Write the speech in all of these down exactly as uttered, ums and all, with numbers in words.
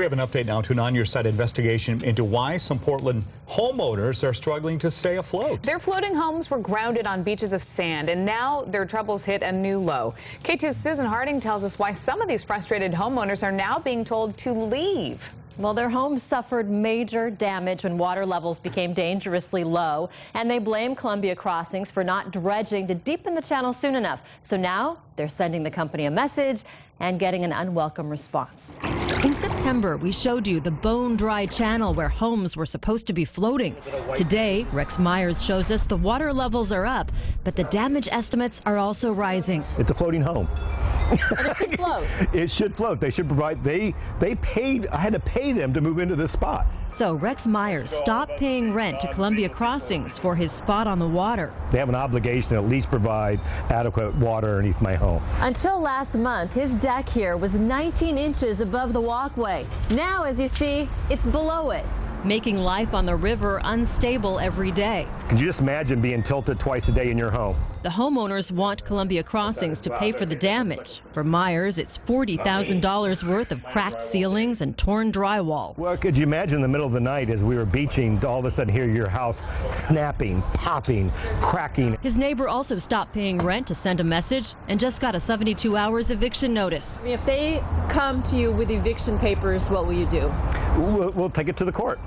We have an update now to an On Your Side investigation into why some Portland homeowners are struggling to stay afloat. Their floating homes were grounded on beaches of sand, and now their troubles hit a new low. K two's Susan Harding tells us why some of these frustrated homeowners are now being told to leave. Well, their homes suffered major damage when water levels became dangerously low, and they blame Columbia Crossings for not dredging to deepen the channel soon enough. So now they're sending the company a message and getting an unwelcome response. In September, we showed you the bone-dry channel where homes were supposed to be floating. Today, Rex Myers shows us the water levels are up, but the damage estimates are also rising. It's a floating home. And it should float. It should float. They should provide, they, they paid, I had to pay them to move into this spot. So Rex Myers stopped paying rent to Columbia Crossings for his spot on the water. They have an obligation to at least provide adequate water underneath my home. Until last month, his deck here was nineteen inches above the walkway. Now, as you see, it's below it, making life on the river unstable every day. Can you just imagine being tilted twice a day in your home? The homeowners want Columbia Crossings to pay for the damage. For Myers, it's forty thousand dollars worth of cracked ceilings and torn drywall. Well, could you imagine in the middle of the night as we were beaching to all of a sudden hear your house snapping, popping, cracking? His neighbor also stopped paying rent to send a message and just got a seventy-two hours eviction notice. I mean, if they come to you with eviction papers, what will you do? We'll, we'll take it to the court.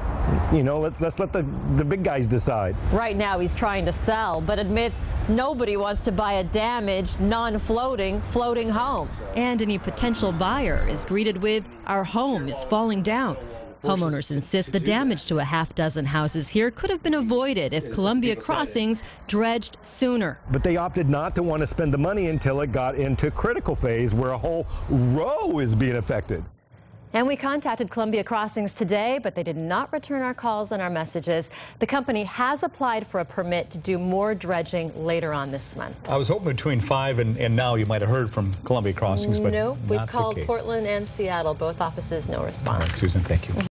You know, let's, let's let the, the big guys decide. Right now he's trying to sell, but admits nobody wants to buy a damaged, non-floating, floating home. And any potential buyer is greeted with, "Our home is falling down." Homeowners insist the damage to a half dozen houses here could have been avoided if Columbia Crossings dredged sooner. But they opted not to want to spend the money until it got into critical phase where a whole row is being affected. And we contacted Columbia Crossings today, but they did not return our calls and our messages. The company has applied for a permit to do more dredging later on this month. I was hoping between five and, and now you might have heard from Columbia Crossings, but no, not we've the called case. Portland and Seattle, both offices, no response. All right, Susan, thank you.